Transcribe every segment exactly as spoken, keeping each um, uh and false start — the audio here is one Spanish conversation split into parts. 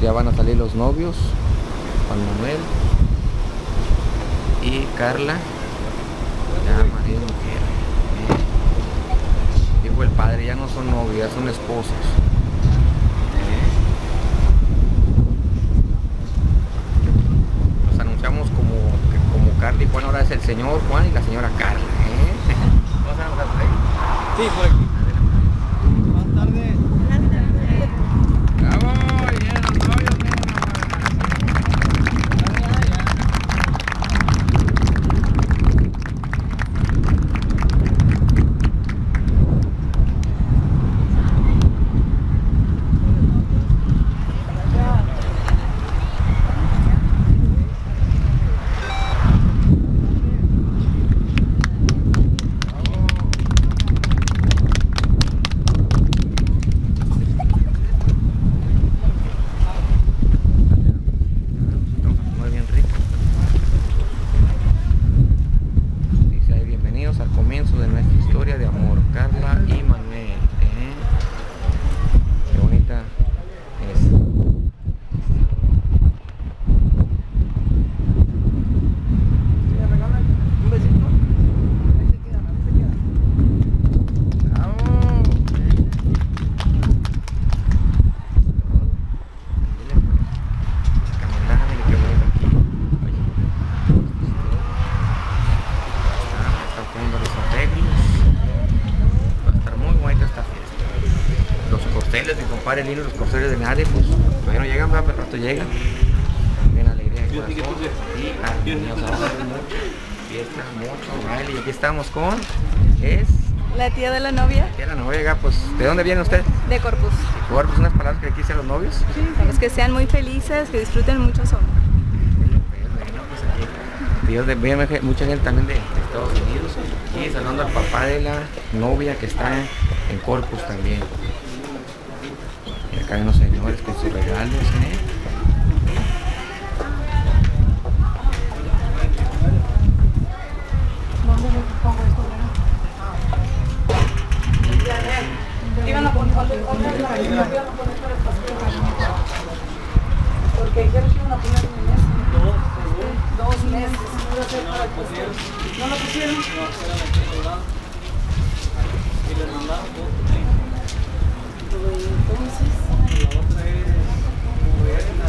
ya van a salir los novios, Juan Manuel y Carla, ya marido y mujer. Eh. Dijo el padre, ya no son novios, ya son esposos. Eh. Nos anunciamos como, como Carla y Juan, ahora es el señor Juan y la señora Carla. Eh. ¿Vamos a anotar por ahí? Sí, por aquí. Buenas tardes. ¡Bravo! ¡Ya los novios, miren al comienzo de nuestra historia de amor, Carla y Manuel. ¿Eh? Qué bonita es. Un besito. Ahí se queda, ahí se queda. ¡Bravo! Caminada, mire qué bonito aquí. Oye. Poniendo los arreglos. Va a estar muy bonita esta fiesta. Los corceles de compadre Lino, los corceles de nadie, pues todavía no llegan, pero al rato llegan. Bien alegría de corazón y armoniosa. Mucho fiesta, mucho baile. Y aquí estamos con es la tía de la novia. la tía de la novia. Pues, ¿de dónde viene usted? De Corpus. Corpus, unas palabras que le quise a los novios. Sí, pues que sean muy felices, que disfruten mucho su amor. Dios de bien, mucha gente también de, de Estados Unidos y saludando al papá de la novia que está en, en Corpus también. Y acá hay unos señores con sus regalos, ¿eh? Iban a poner porque dijeron que iban a poner un mes. Dos meses. ¿No lo pusieron? Y les mandaron dos. Entonces. La otra es buena,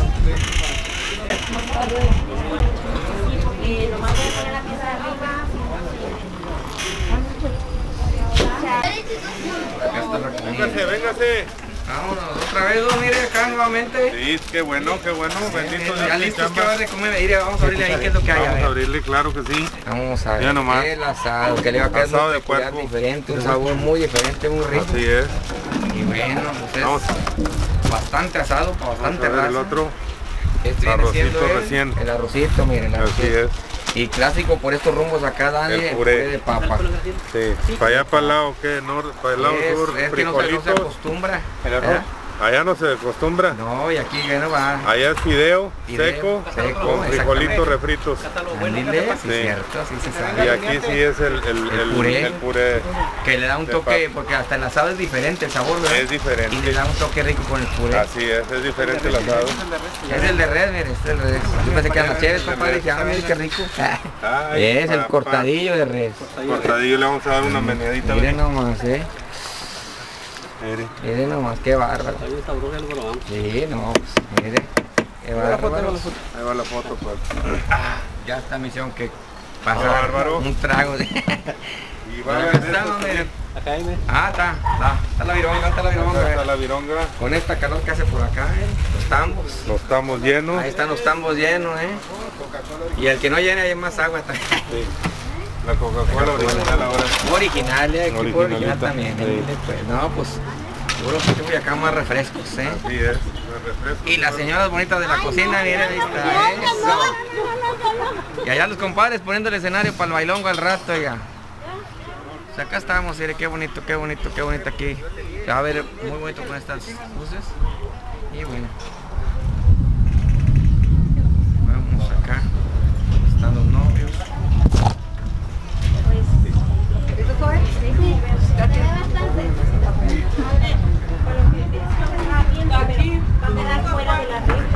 Y nomás voy a poner la pieza de arriba. Acá está la comida. Véngase, véngase. Vámonos, otra vez, dos, mire acá nuevamente. Sí, qué bueno, qué bueno. Bendito Dios. Ya mi listos, chamba. ¿qué va de comer? Mire, vamos a abrirle ahí qué es lo que hay. Vamos a ver. abrirle, claro que sí. Vamos a ver. Ya nomás. El asado, que le va a quedar Asado muy de peculiar, puerco. diferente, un sabor muy diferente, muy rico. Así es. Y bueno, pues Vamos. es bastante asado, para Vamos bastante a ver el raza. otro. Este viene Arrocito siendo el, recién. el arrocito, miren, el Así arrocito. es. Y clásico por estos rumbos acá, Dani, El el puré. puré de papa. Sí. Para allá, para el lado, ¿qué? Norte, para el lado Es, sur, es que no se, no se frijolitos. acostumbra. El arroz. ¿verdad? Allá no se acostumbra. No, y aquí ya no va. Allá es fideo, Fideo, seco, seco, con frijolitos exactamente. refritos. Ándale, sí, Sí. cierto, así se Y sabe. aquí sí es el, el, El el, puré. el puré. Que le da un de toque, papa. porque hasta el asado es diferente el sabor, ¿verdad? Es diferente. Y le da un toque rico con el puré. Así es, es diferente el asado. Es el de red, mire, es el de red. Yo pensé que eran las chéves, El de compadre, red. dije, ah, mire qué rico. Ay, Es el papá. cortadillo de red. Cortadillo, le vamos a dar una meneadita. Miren nomás, eh. Mire. Miren nomás, qué bárbaro. Ahí está bruja, lo grabamos. Sí, no, pues, mire. Qué bárbaro. Ahí va la foto, pues. Ah, ya está, me hicieron que pasar Bárbaro. un trago de... Y Ya va a estamos, miren. Acá hay, ¿me? Ah, está, está, está la vironga, está la vironga. Acá está eh. la vironga. Con esta calor que hace por acá, eh. Los tambos. Los estamos llenos. Ahí están los tambos llenos, eh. Y el que no llene hay más agua también. Sí. La Coca-Cola original ahora. Original, eh. Aquí por original Originalita, también. sí. eh. Pues, no, pues, seguro que voy acá más refrescos, eh. Así es. los refrescos. Y las señoras bonitas de la cocina, miren, ahí está, eso. Y allá los compadres poniendo el escenario para el bailongo al rato, ya. Pues acá estamos, mire, qué bonito, qué bonito, qué bonito aquí. Se va a ver muy bonito con estas luces. Y bueno. Vamos acá. Están los novios. Aquí va a quedar fuera de la red.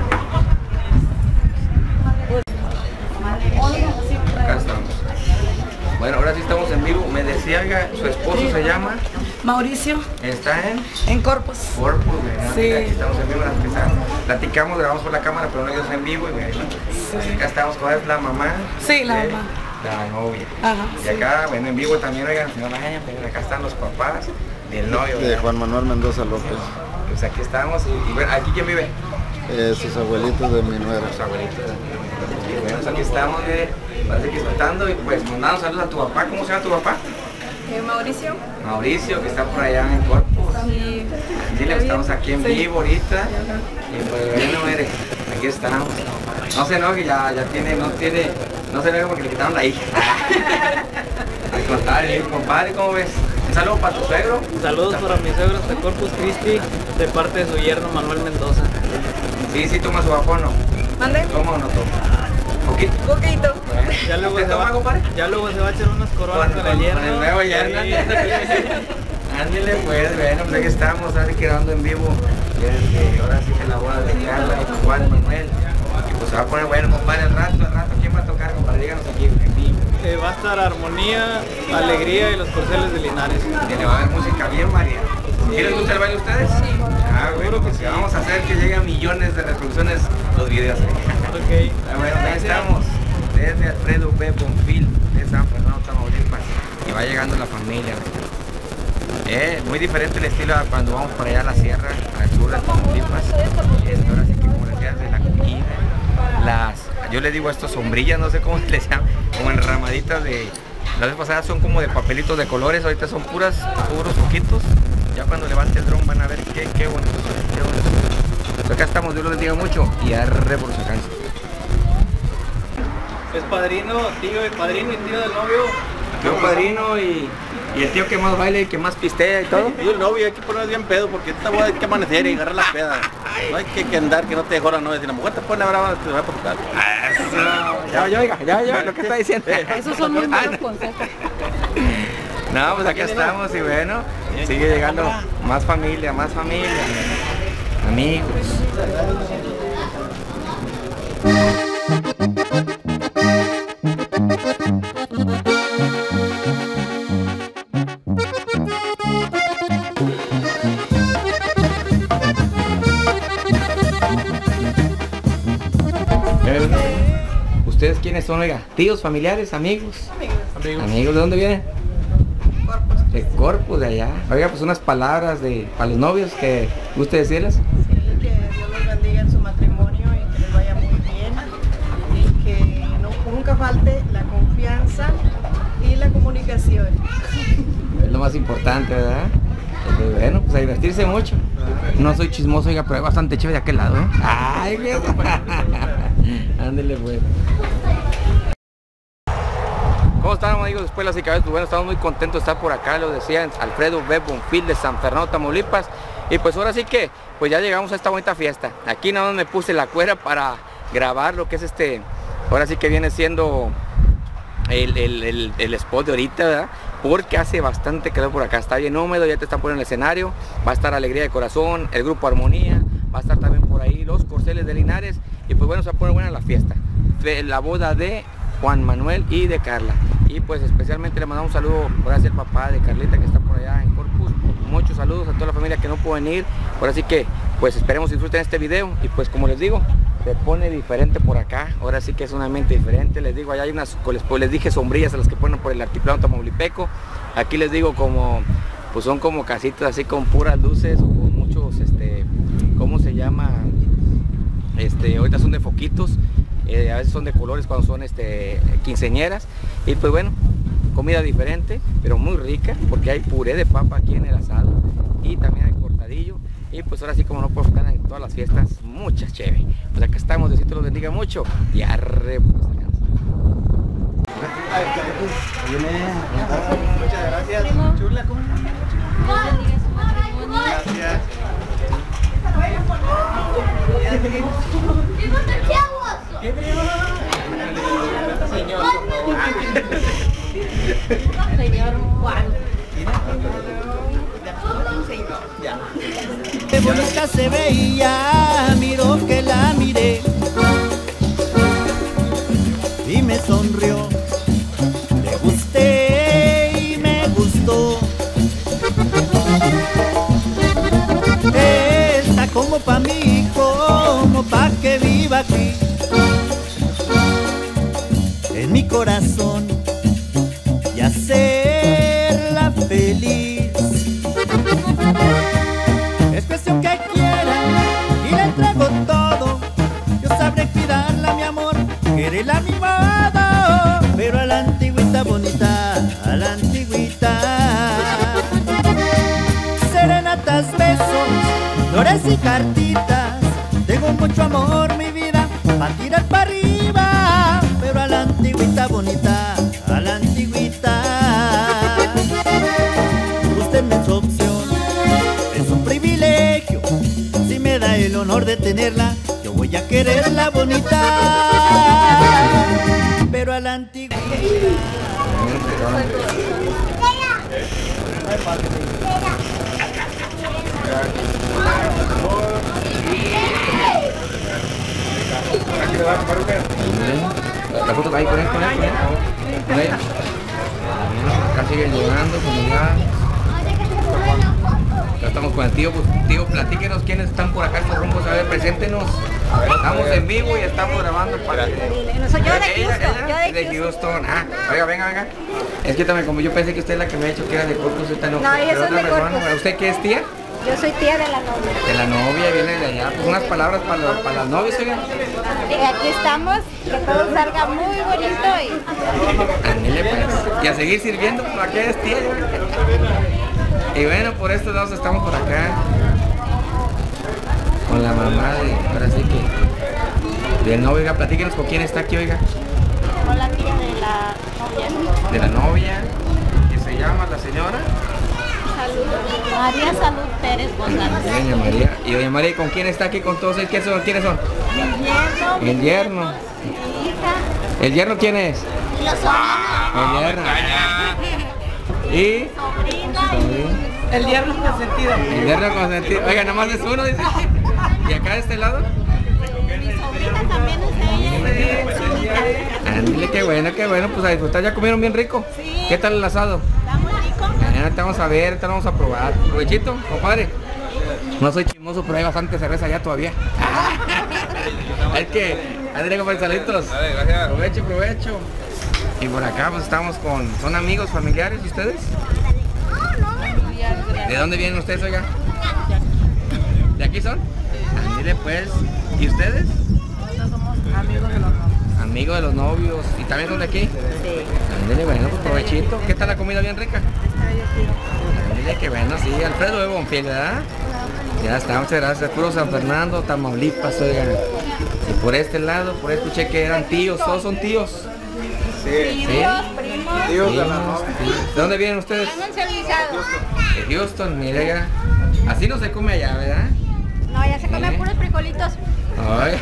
Mauricio, Está en en Corpus. Corpus, ¿verdad? Sí. Aquí estamos en vivo, las pisadas. Platicamos, grabamos por la cámara, pero no ellos en vivo. Y bueno, Sí. acá estamos con es la mamá. Sí, la de mamá. La novia. Ajá, Y sí. acá, bueno, en vivo también, oigan, si no la vayan, pero acá están los papás del novio. De ¿verdad? Juan Manuel Mendoza López. Pues aquí estamos y, y bueno, ¿aquí quién vive? Eh, sus abuelitos de mi nuera. Los abuelitos. Y bueno, pues aquí estamos, eh, parece que disfrutando y pues mandando saludos a tu papá. ¿Cómo se llama tu papá? Eh, Mauricio. Mauricio, que está por allá en Corpus. Sí. Dile que estamos aquí en Sí. vivo ahorita. Y pues bueno, mire, aquí estamos. No se enoje, ya, ya tiene, no tiene, no se enoje porque le quitaron la hija. Al contrario, compadre, ¿cómo ves? Un saludo para tu suegro. Saludos para mis suegros de Corpus Christi, de parte de su yerno Manuel Mendoza. Sí, sí, toma su vapor, ¿no? ¿Mande? ¿Toma o no toma? ¿Poquito? Poquito. Bueno. Ya luego, ¿Usted se toma, va, compadre? ya luego se va a echar unas coronas Con, con, el con- yerno. con el nuevo yerno. Sí. Ándale pues, bueno, pues aquí estamos, ahora sí grabando en vivo. Desde, ahora sí que la boda de Carla y Juan Manuel. Y pues se va a poner bueno, compadre, al rato, al rato, ¿quién va a tocar, compadre? Díganos aquí en vivo. Eh, va a estar Armonía, Alegría y los Corceles de Linares. Que le va a haber música bien variada. ¿Sí les gusta el baile a ustedes? Sí. Ah, bueno, pues vamos a hacer que lleguen millones de reproducciones los videos. Ok. Ah, bueno, ahí estamos. Desde Alfredo B. Bonfil de San Fernando, Tamaulipas. Y va llegando la familia. Eh, muy diferente el estilo a cuando vamos para allá a la sierra, al sur de Tamaulipas. Es, ahora sí que como decía, de la comida. Las, yo les digo esto sombrillas, no sé cómo les llaman, como enramaditas de... Las veces pasadas son como de papelitos de colores, ahorita son puras, puros poquitos. Ya cuando levante el dron van a ver qué, qué bonito son, qué bonito son. Pues acá estamos, Dios los bendiga mucho y arre por su canción. Es padrino, tío y padrino y tío del novio. Yo padrino y, y el tío que más baila y que más pistea y todo. Yo el novio hay que ponernos bien pedo porque esta boda hay que amanecer y agarrar la peda. No hay que, que andar que no te dejó la novia. Si la mujer te pone brava, te va a tocar. Ya, ya, oiga, ya, ya, lo que está diciendo. Esos son muy buenos consejos. No, pues acá estamos y bueno, sigue llegando más familia, más familia, amigos. ¿Ustedes quiénes son, oiga? ¿Tíos, familiares, amigos? Amigos. Amigos, ¿de dónde vienen? Corpus. De Corpus, de allá. Oiga, pues unas palabras de para los novios que guste decirles. Sí, que Dios los bendiga en su matrimonio y que les vaya muy bien y que no- nunca falte la confianza y la comunicación. Es lo más importante, ¿verdad? Pues bueno, pues a divertirse mucho. No soy chismoso, oiga, pero hay bastante chévere de aquel lado, ¿eh? Ay, qué... Ándele, pues. ¿Cómo están, amigos? Después de las cabezas, pues bueno, estamos muy contentos de estar por acá, lo decía Alfredo B. Bonfil de San Fernando, Tamaulipas. Y pues ahora sí que, pues ya llegamos a esta bonita fiesta. Aquí nada más me puse la cuera para grabar lo que es este, ahora sí que viene siendo el, el, el, el spot de ahorita, ¿verdad? Porque hace bastante calor por acá, está bien húmedo, ya te están poniendo el escenario, va a estar Alegría de Corazón, el grupo Armonía, va a estar también por ahí los Corceles de Linares y pues bueno, se va a poner buena la fiesta, la boda de Juan Manuel y de Carla. Y pues especialmente le mandamos un saludo, por el papá de Carlita que está por allá en Corpus, muchos saludos a toda la familia que no pudo venir, por así que pues esperemos disfruten este video y pues como les digo, se pone diferente por acá, ahora sí que es un ambiente diferente, les digo, allá hay unas, pues les dije sombrillas a las que ponen por el altiplano tamaulipeco, aquí les digo como, pues son como casitas así con puras luces o con muchos, este, ¿cómo se llama? Este, ahorita son de foquitos, eh, a veces son de colores cuando son este, quinceañeras y pues bueno, comida diferente, pero muy rica porque hay puré de papa aquí en el asado y también hay cortadillo. Y pues ahora sí, como no puedo estar en todas las fiestas, muchas chévere. Pues acá estamos, Diosito los bendiga mucho y arre pues esta canción. Muchas gracias. Chula, ¿cómo? Gracias. Señor Juan. Qué bonita se veía, miró que la miré y me sonrió. Le gusté y me gustó. cartas, besos, flores y cartitas. Tengo mucho amor, mi vida, pa' tirar para arriba, pero a la antigüita bonita, a la antigüita. Usted me es su opción, es un privilegio. Si me da el honor de tenerla, yo voy a quererla bonita, pero a la antigüita. La foto ahí con él, con él, con él. Con ella. Acá siguen llegando, como ya. Ya estamos con el tío, pues, tío, platíquenos quiénes están por acá, estos rumbos, a ver, preséntenos. Estamos en vivo y estamos grabando para Soy yo de Houston, yo de de Houston. Ah, oiga, venga, venga. Es que también como yo pensé que usted es la que me ha dicho que era de Corpus, esta no. No, yo pero soy otra de persona. Corpus. ¿Usted qué es tía? Yo soy tía de la novia. De la novia, viene de allá. Pues unas palabras para, los, para las novias, oiga. Y aquí estamos, que todo salga muy bonito y... Ándele, pues. Y a seguir sirviendo, ¿para qué es tía? Y bueno, por estos lados estamos por acá. Con la mamá de, ahora sí que... del novio, oiga, platíquenos con quién está aquí, oiga. Con la tía de la novia. De la novia, que se llama la señora. Salud. María Salud Pérez González. Doña María. Y doña María, ¿con quién está aquí con todos ellos? ¿Quiénes son? ¿Quiénes son? Mi yerno. El yerno. Mi hija. ¿El yerno quién es? Y los sobrinos. El yerno. Y... Sobrina y... El yerno consentido. El yerno consentido. Oiga, nada más es uno, dice. ¿Y acá de este lado? Mi sobrina también es de ella. Ándale, qué bueno, qué bueno. Pues a disfrutar, ¿ya comieron bien rico? Sí. ¿Qué tal el asado? Está muy rico. Ahorita vamos a ver, ahorita vamos a probar. Provechito, compadre. No soy chismoso, pero hay bastante cerveza allá todavía. Es que, André, compadre, saluditos. Vale, gracias. Provecho, provecho. Y por acá pues estamos con, ¿son amigos, familiares de ustedes? ¿De dónde vienen ustedes, oiga? ¿De aquí son? Ándale pues. ¿Y ustedes? Amigos de los novios. Amigos de los novios. ¿Y también son de aquí? Sí. Ándale, bueno, pues provechito. ¿Qué tal la comida? ¿Bien rica? Ándale, qué bueno, sí. Alfredo de Bonfiel, ¿verdad? Ya está, muchas gracias. Puro San Fernando, Tamaulipas, oiga. Y por este lado, por ahí escuché que eran tíos, todos son tíos. Sí. ¿Sí? Primos. Tíos de la Primos, novia. tíos. ¿De dónde vienen ustedes? Están servizados. De Houston, mire ya. Así no se come allá, ¿verdad? No, ya se comen ¿Eh? puros frijolitos. Ay.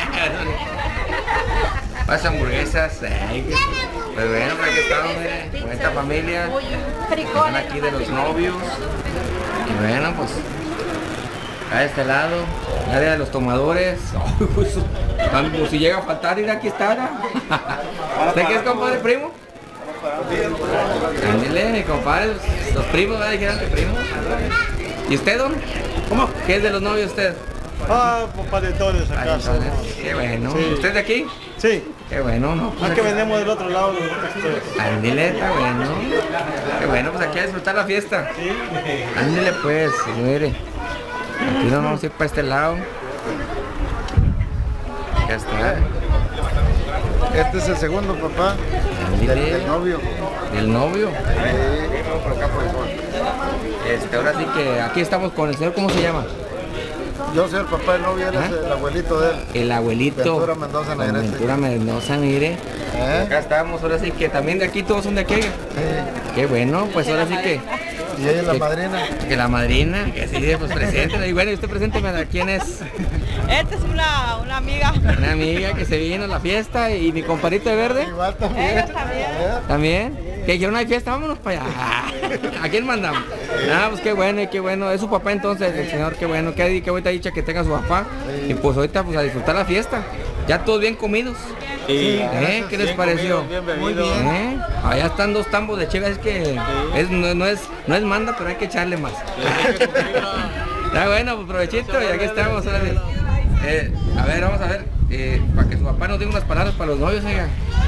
Las hamburguesas. Ay, que- pues bueno, por aquí estamos, mire, con esta familia. Están Frijoles. aquí de los novios. Y bueno, pues a este lado, el área de los tomadores. Ay, pues, pues, si llega a faltar, ir aquí está. ¿no? ¿Usted qué es, compadre, primo? Ándele, mi compadre, los primos, ¿verdad? Dijeron que primos. ¿Y usted, don? ¿Cómo? ¿Qué es de los novios usted? Ah, compadetones Ay, acá. entonces, qué bueno. Sí. ¿Usted de aquí? Sí, Qué bueno, ¿no? Pues más que aquí- vendemos del otro lado. Ustedes. Ándele, está bueno. Qué bueno, pues aquí a disfrutar la fiesta. Ándele pues, mire. Aquí nos vamos a ir para este lado. Ya está. Este es el segundo, papá, del, Ándele. del novio. Del novio. Sí. Este, ahora sí que aquí estamos con el señor, ¿cómo se llama? Yo soy el papá del novio, él ¿Ah? es el abuelito de él. El abuelito. Ventura Mendoza Don Negrete. Ventura Mendoza, mire. ¿Eh? Acá estamos, ahora sí que también de aquí todos son de aquí. Sí. Qué bueno, pues ahora sí que, Y ella es la que- madrina. que la madrina, que sí, pues preséntela. Y bueno, y usted presénteme a quién es. Esta es una, una amiga. Una amiga que se vino a la fiesta y mi compadrito de verde. Igual también. Ellos también. ¿Eh? También. Que dijeron hay fiesta, vámonos para allá. ¿A quién mandamos? Ah, pues qué bueno, y qué bueno. Es su papá entonces, el señor, qué bueno. Qué, qué bonita dicha que tenga su papá. Y pues ahorita pues a disfrutar la fiesta. Ya todos bien comidos. ¿Eh? ¿Qué les pareció? Muy bien. ¿Eh? Allá están dos tambos de chivas, es que es, no, no es, no es manda, pero hay que echarle más. Está bueno, pues provechito y aquí estamos. Ahora sí. Eh, a ver, vamos a ver, eh, para que su papá nos diga unas palabras para los novios, oiga.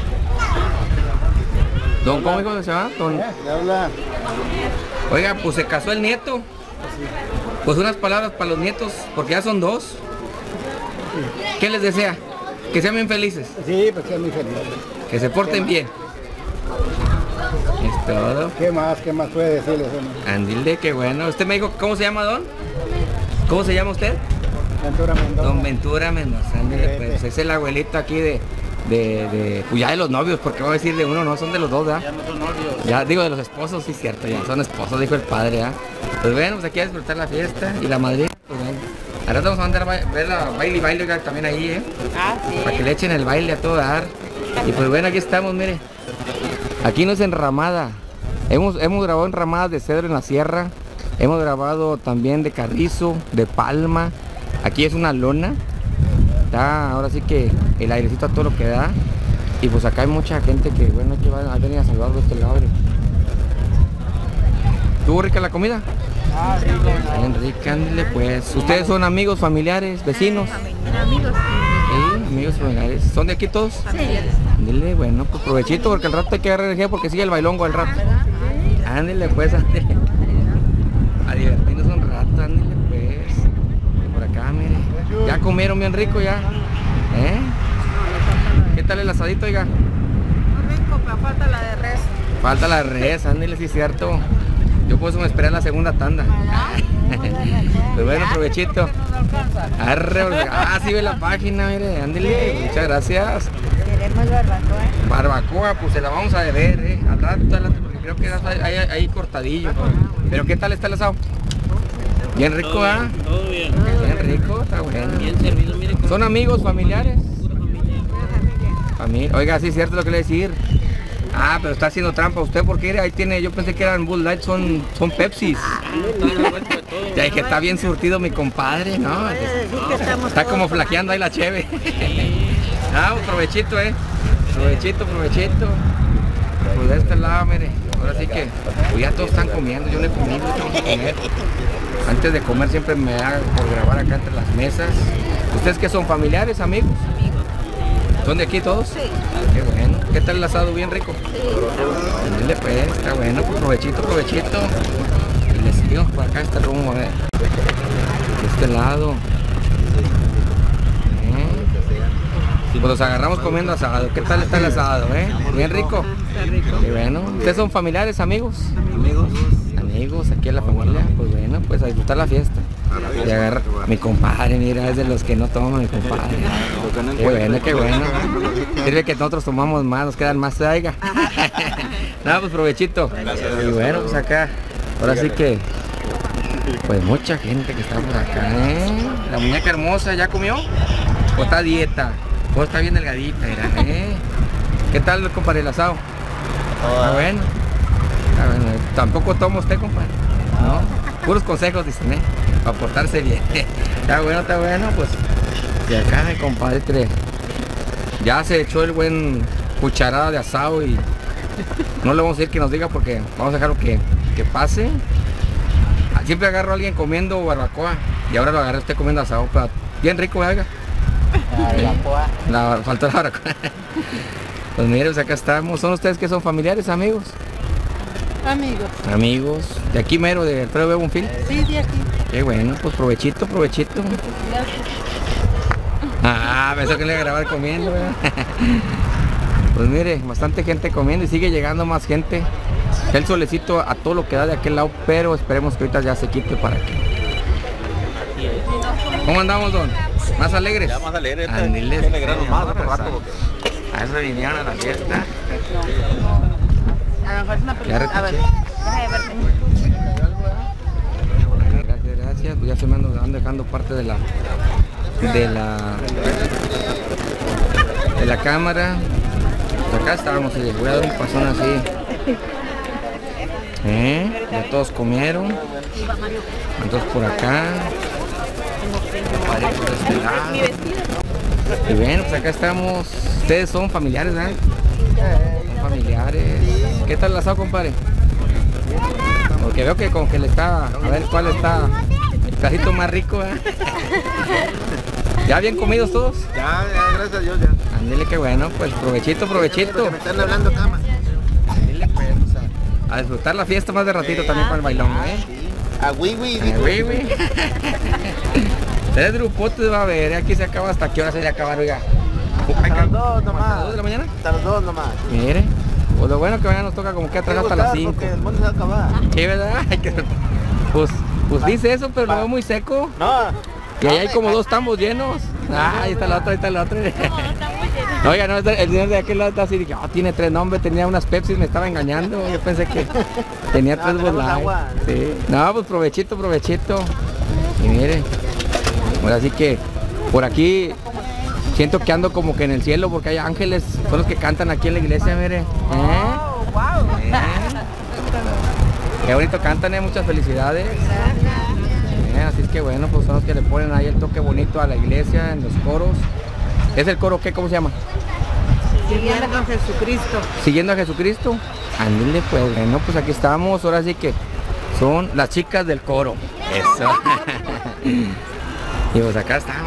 Don, ¿cómo dijo que se llama? Don. Le habla. Oiga, pues se casó el nieto. Pues unas palabras para los nietos, porque ya son dos. ¿Qué les desea? Que sean bien felices, Sí, pues es muy feliz. que se porten bien. todo. ¿Qué más? ¿Qué más puede decirles, hombre? Andile, qué bueno. Usted me dijo, ¿cómo se llama, don? ¿Cómo se llama usted? Ventura Mendoza. Don Ventura Mendoza. Ándele, pues es el abuelito aquí de, de, de, pues ya de los novios, porque voy a decir de uno, no, son de los dos, ¿verdad? Ya no son novios. Ya digo de los esposos, sí, cierto, ya son esposos, dijo el padre, ¿ah? Pues bueno, pues aquí a disfrutar la fiesta y la madrina, pues bueno. Ahora vamos a mandar a ba- ver la baile y baile oiga, también ahí, ¿eh? Ah, sí. Para que le echen el baile a todo dar. Y pues bueno, aquí estamos, mire. Aquí no es enramada. Hemos, hemos grabado enramadas de cedro en la sierra. Hemos grabado también de carrizo, de palma. Aquí es una lona. Está ahora sí que el airecito a todo lo que da. Y pues acá hay mucha gente que, bueno, que va a venir a salvarlo de este lado. mire. ¿Estuvo rica la comida? Ah, sí, Bien rica, ándale, pues. ¿Ustedes son amigos, familiares, vecinos? Amigos. Sí, amigos familiares. ¿Son de aquí todos? Sí. Ándale, bueno, pues provechito porque al rato hay que agarrar energía porque sigue el bailongo al rato. Ándale, pues, ándale. A divertirnos un rato, ándale, pues. Por acá, mire. ¿Ya comieron bien rico ya? ¿Eh? ¿Qué tal el asadito, oiga? Muy rico, pero falta la de res. Falta la res, ándale, sí es cierto. Yo por eso me esperé a la segunda tanda. Pues bueno, provechito. Arre, porque- ah, sí ve la página, mire, ándale, muchas gracias. Queremos barbacoa. Barbacoa, pues se la vamos a deber, eh. Al rato, al rato, porque creo que ahí, ahí, ahí cortadillo. Pero ¿qué tal está el asado? Bien rico, ¿ah? Todo bien. Bien rico, está bueno. Bien servido, mire. ¿Son amigos, familiares? Familia. Oiga, sí es cierto lo que le voy a decir. Ah, pero está haciendo trampa usted porque mire, ahí tiene, yo pensé que eran Bud Light, son, son Pepsis. Ya que está bien surtido mi compadre, ¿no? Está como flaqueando ahí la cheve. Ah, un provechito, eh. Provechito, provechito. Pues de este lado, mire. Ahora sí que, pues ya todos están comiendo, yo no he comido, tengo que comer. Antes de comer siempre me da por grabar acá entre las mesas. ¿Ustedes qué son, familiares, amigos? ¿Son de aquí todos? Sí. Qué bueno. ¿Qué tal el asado? ¿Bien rico? Sí. Dile pues, está bueno, pues provechito, provechito. Y le seguimos por acá este rumbo, a ver. De este lado. ¿Eh? Pues los agarramos comiendo asado. ¿Qué tal está el asado, eh? ¿Bien rico? Está rico. Qué bueno. ¿Ustedes son familiares, amigos? Amigos. Amigos, aquí en la familia. Pues bueno, pues a disfrutar la fiesta. Y agarra mi compadre, mira, es de los que no toman mi compadre. Qué bueno, qué bueno. Sirve que nosotros tomamos más, nos quedan más, traiga. Nada, pues provechito. Y bueno, pues acá, ahora sí que, pues mucha gente que está por acá, ¿eh? La muñeca hermosa, ¿ya comió? ¿O está a dieta? ¿O está bien delgadita, mira, eh? ¿Qué tal, compadre, el asado? Está bueno. Está bueno. Tampoco toma usted, compadre, ¿no? Puros consejos, dicen, ¿eh? Para portarse bien. Está bueno, está bueno, pues. Y acá mi compadre ya se echó el buen cucharada de asado y no le vamos a decir que nos diga porque vamos a dejarlo que, que pase. Siempre agarro a alguien comiendo barbacoa y ahora lo agarré usted comiendo asado, pero bien rico, oiga. La, faltó la barbacoa. Pues mire, pues acá estamos. ¿Son ustedes que son familiares, amigos? Amigos. Amigos, de aquí mero, de Alfredo B. Bonfil. Sí, de aquí. Qué bueno, pues provechito, provechito. Ah, pensó que le iba a grabar comiendo, ¿verdad? Pues mire, bastante gente comiendo y sigue llegando más gente. El solecito a todo lo que da de aquel lado, pero esperemos que ahorita ya se quite para aquí. ¿Cómo andamos, don? ¿Más alegres? Ya más alegre. Andiles. Que alegrarnos más otro rato. porque- A eso vinieron a la fiesta. A lo mejor es una Ya película. A ver. retiché. Gracias, gracias. Pues ya se me ando, ando dejando parte de la de la de la cámara. Pues acá estábamos y les voy a dar un pasón así. ¿Eh? Ya todos comieron. Entonces por acá. Vale, por este lado. Y bueno, pues acá estamos. Ustedes son familiares, ¿verdad? Son familiares. ¿Qué tal el asado, compadre? Porque veo que como que le está, a ver cuál está el pedacito más rico, ¿eh? ¿Ya bien comidos todos? Ya, ya, gracias a Dios, ya. Ándele, qué bueno, pues provechito, provechito. Me están hablando cama. Ándele, pues, o sea, a disfrutar la fiesta más de ratito también para el bailón, ¿eh? A Wiwi, Eh, güey, güey. Tres grupotes va a haber, ¿eh? Aquí se acaba, ¿hasta qué hora se va a acabar, oiga? Hasta las dos nomás. ¿Hasta las dos de la mañana? Hasta las dos nomás. Mire, Pues lo bueno que mañana nos toca como que atrás hasta las cinco. Porque el mundo se va a acabar. Sí, ¿verdad? Hay que- Pues, pues dice eso, pero lo veo muy seco. No. Y ahí hay como dos tambos llenos. Ah, ahí está la otra, ahí está la otra. Oiga, no, el señor de aquel lado está así, dije, oh, tiene tres nombres, tenía unas Pepsi, me estaba engañando. Yo pensé que tenía tres Bud Light. Sí. No, pues provechito, provechito. Y mire, ahora sí que por aquí siento que ando como que en el cielo porque hay ángeles, son los que cantan aquí en la iglesia, mire. ¿Eh? ¿Eh? Qué bonito cantan, eh, muchas felicidades. Eh, así es que bueno, pues son los que le ponen ahí el toque bonito a la iglesia, en los coros. ¿Es el coro qué? ¿Cómo se llama? Siguiendo con Jesucristo. Siguiendo a Jesucristo. Ándale, pues bueno, pues aquí estamos, ahora sí que son las chicas del coro. Eso. Y pues acá estamos.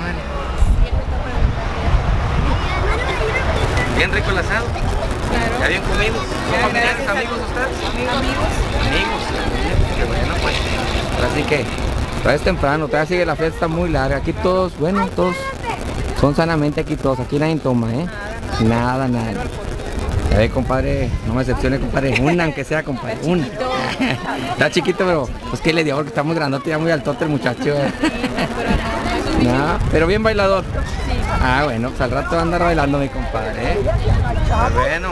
Bien rico el asado. ¿Ya bien comidos? ¿Son familiares, amigos ustedes? Amigos. Amigos. Qué bueno, pues. Ahora sí que todavía es temprano, todavía sigue la fiesta muy larga. Aquí todos, bueno, todos son sanamente aquí todos. Aquí nadie toma, ¿eh? Nada, nada. Ya ve, compadre, no me decepcione, compadre. Una, aunque sea, compadre. Una. Está chiquito, pero pues que le dio porque está muy grandote, ya muy altote el muchacho. ¿eh? No, pero bien bailador. Ah, bueno, pues al rato va a andar bailando mi compadre, ¿eh? Pues bueno.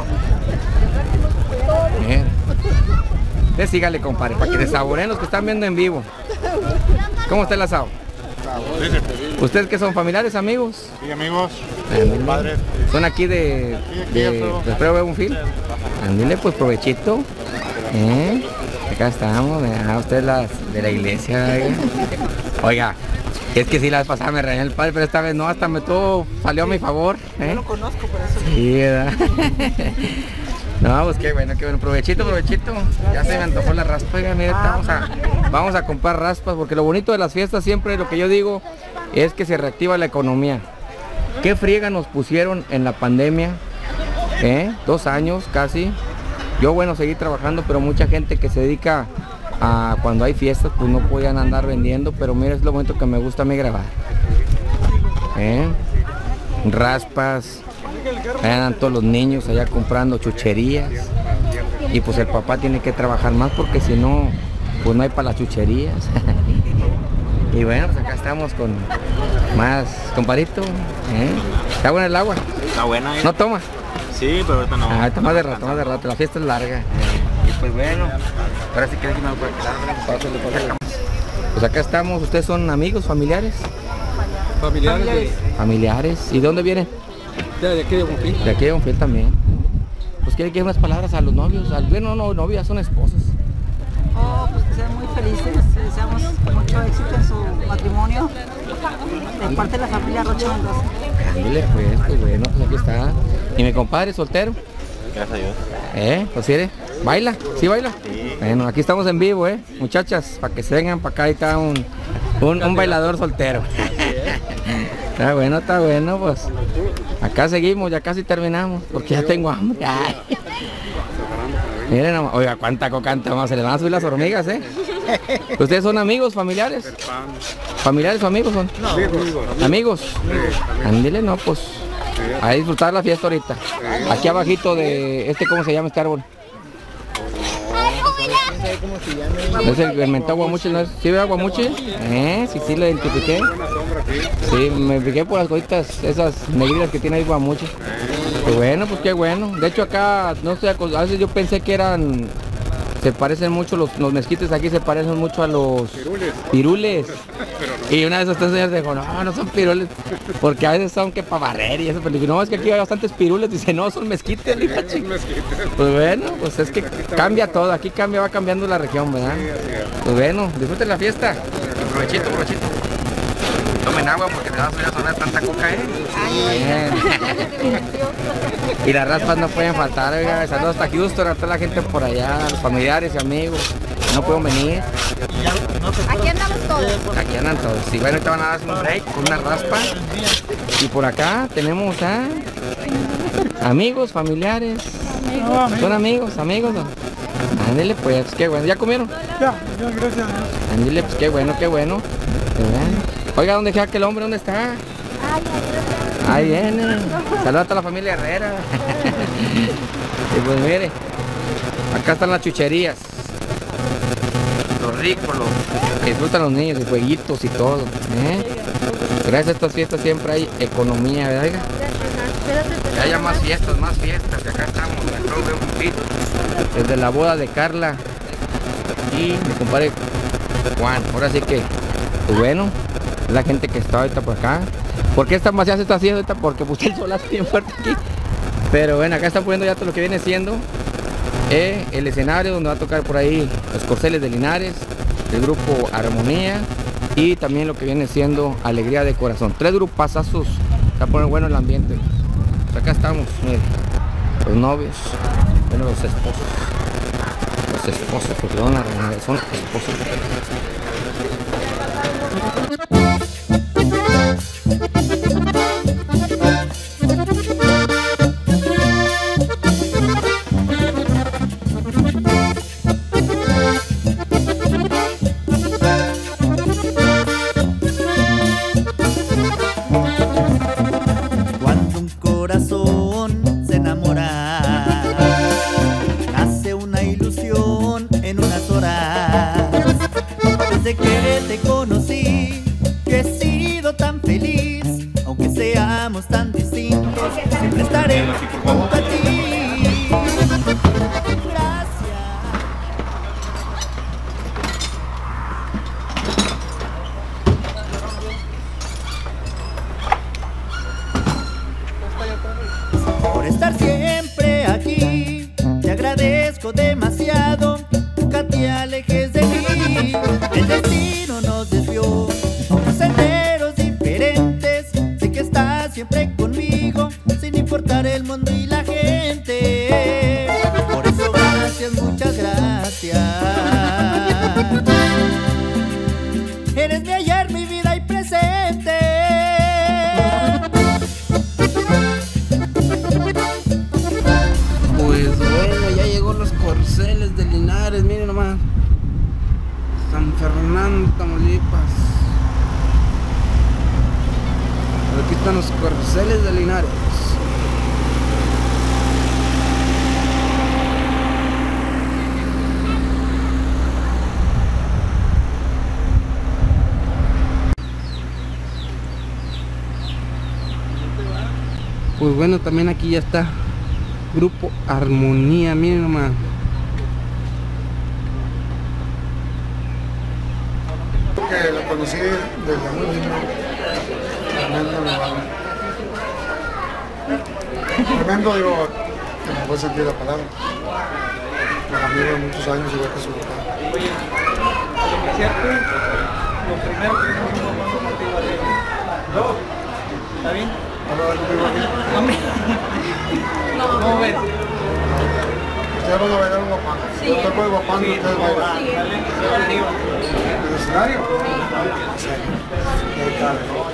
Bien. Usted sígale, compadre, para que desaboren los que están viendo en vivo. ¿Cómo está el asado? ¿Ustedes qué son, familiares, amigos? Sí, amigos. Padres. ¿Son aquí de, de, de Alfredo Bunfield? Ándale, pues provechito. ¿Eh? Acá estamos, a ustedes las de la iglesia. Oiga. Oiga, es que sí, la vez pasada me regañó el padre, pero esta vez no, hasta me todo salió a mi favor. ¿eh? Yo lo conozco por eso. Sí, ¿verdad? No, pues qué bueno, qué bueno. Provechito, provechito. Ya se me antojó la raspa. Oiga, mira, vamos a, vamos a comprar raspas, porque lo bonito de las fiestas siempre, lo que yo digo, es que se reactiva la economía. ¿Qué friega nos pusieron en la pandemia? ¿Eh? Dos años casi. Yo, bueno, seguí trabajando, pero mucha gente que se dedica a cuando hay fiestas, pues no podían andar vendiendo, pero mira, es lo momento que me gusta a mí grabar. ¿Eh? Raspas. Allá andan todos los niños allá comprando chucherías. Y pues el papá tiene que trabajar más porque si no, pues no hay para las chucherías. Y bueno, pues acá estamos con más compadrito. ¿eh? ¿Está buena el agua? Está buena. ¿eh? ¿No toma? Sí, pero ahorita no. Ah, ahorita más de rato, más de rato. La fiesta es larga. Y pues bueno, ahora sí que déjame por acá. Pues acá estamos. ¿Ustedes son amigos, familiares? Familiares de, Familiares. ¿Y de dónde vienen? de aquí de Bonfil. De aquí de Bonfil también. Pues quiere que unas palabras a los novios. Al bueno, no, novias, son esposos. Oh, pues que sean muy felices, les deseamos mucho éxito en su matrimonio de parte de la familia Rocha Mendoza. Ándale, pues, pues bueno, pues aquí está. ¿Y mi compadre soltero? Gracias a Dios. ¿Eh? Pues sí, ¿baila? ¿Sí baila? Sí. Bueno, aquí estamos en vivo, ¿eh? Muchachas, para que se vengan para acá, ahí está un, un, un bailador soltero. Está bueno, está bueno, pues. Acá seguimos, ya casi terminamos, porque ya tengo hambre. Ay. Miren, oiga, cuánta cocanta más, se le van a subir las hormigas, ¿eh? ¿Ustedes son amigos, familiares? ¿Familiares o amigos son? No, amigos. ¿Amigos? Ándale, no, pues, a disfrutar la fiesta ahorita. Aquí abajito de, este, ¿cómo se llama este árbol? ¿No es el, el mentado guamuche? ¿No es? ¿Sí ve guamuche? ¿Eh? Sí, sí, lo identifiqué. Sí, me fijé por las cositas, esas negritas que tiene ahí guamuche. Pues bueno, pues qué bueno. De hecho acá, no sé, a veces yo pensé que eran, se parecen mucho, los, los mezquites aquí se parecen mucho a los pirules. pirules. Y una de esas tres señoras dijo, no, no son pirules, porque a veces son que para barrer y eso, pero dije, no, es que aquí hay bastantes pirules, dice, no, son mezquites. Dijo, pues bueno, pues es que cambia todo, aquí cambia, va cambiando la región, ¿verdad? Pues bueno, disfruten la fiesta. Provechito, provechito. Tomen agua porque te vas a sonar tanta coca, ¿eh? Y las raspas no pueden faltar, oiga. Saludos hasta Houston, a toda la gente por allá, los familiares y amigos. No pueden venir. Aquí andamos todos. Aquí andan todos. Y bueno, te van a dar un break con una raspa. Y por acá tenemos a amigos, familiares. Son amigos, amigos. ¿No? Ándale, pues, qué bueno. ¿Ya comieron? Ya, ya, gracias. Ándale, pues, qué bueno, qué bueno. Oiga, ¿dónde queda aquel hombre? ¿Dónde está? Ahí viene. Saludos a toda la familia Herrera. Y pues mire, acá están las chucherías. Los ricos, los que disfrutan los niños, y jueguitos y todo. ¿eh? Gracias a estas fiestas siempre hay economía, ¿verdad? Oiga? Que haya más fiestas, más fiestas. Y acá estamos, un poquito. Desde la boda de Carla y mi compadre Juan. Ahora sí que, pues bueno, la gente que está ahorita por acá. ¿Por qué esta demasiado se está haciendo ahorita? Porque puse el solazo bien fuerte aquí. Pero bueno, acá están poniendo ya todo lo que viene siendo eh, el escenario donde va a tocar por ahí los Corceles de Linares, el grupo Armonía y también lo que viene siendo Alegría de Corazón. Tres grupazazos, está poniendo bueno el ambiente. Pues acá estamos, miren, los novios, bueno, los esposos, los esposos, porque son, son esposos. Cuando un corazón se enamora, nace una ilusión en unas horas. Desde que te conocí, yo he sido tan feliz, aunque seamos tan distintos, siempre estaré junto a ti. Gracias. Por estar siempre aquí, te agradezco demasiado. Nunca te alejes de mí. El destino nos desvió a unos senderos diferentes. Sé que estás siempre conmigo, sin importar el mundo y la gente. Por eso gracias, muchas gracias. Eres mi ayer, mi vida y presente. Pues bueno, ya llegó los Corceles de Linares, miren nomás. San Fernando, Tamaulipas. Aquí están los Corceles de Linares. Pues bueno, también aquí ya está Grupo Armonía, miren nomás. Que lo conocí desde muy niño. Tremendo lugar. Tremendo, digo, que me puede sentir la palabra. Un amigo de muchos años, igual que su papá. Oye, al iniciarte, lo primero que hicimos fue cuando contigo arriba. ¿Está bien? Hablar conmigo aquí. No, ¿cómo ves? Ustedes van a bailar un guapán. Sí. Yo estoy muy guapán y Sí, ustedes bailan. sí, dale, arriba. ¿El escenario? Sí. Qué tal, ¿no?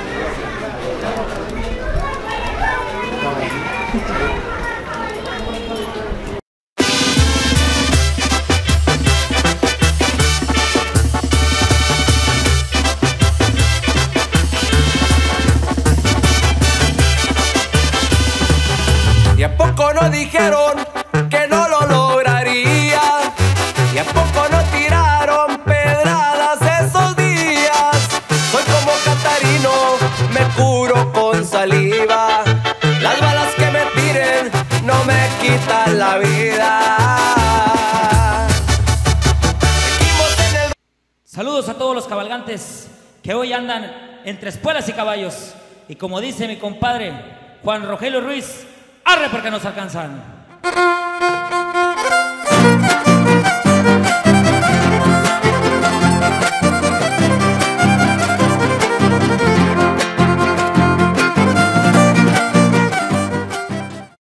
¿Y a poco no dijeron que no lo lograría? ¿Y a poco no tiraron pedradas esos días? Soy como Catarino, me curo con saliva. Las balas que me tiren no me quitan la vida. Saludos a todos los cabalgantes que hoy andan entre espuelas y caballos. Y como dice mi compadre Juan Rogelio Ruiz, arre porque nos alcanzan.